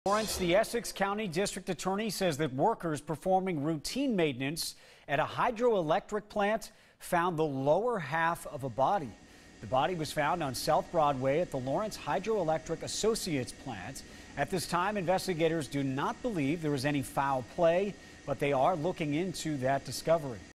Lawrence, the Essex County District Attorney says that workers performing routine maintenance at a hydroelectric plant found the lower half of a body. The body was found on South Broadway at the Lawrence Hydroelectric Associates plant. At this time, investigators do not believe there was any foul play, but they are looking into that discovery.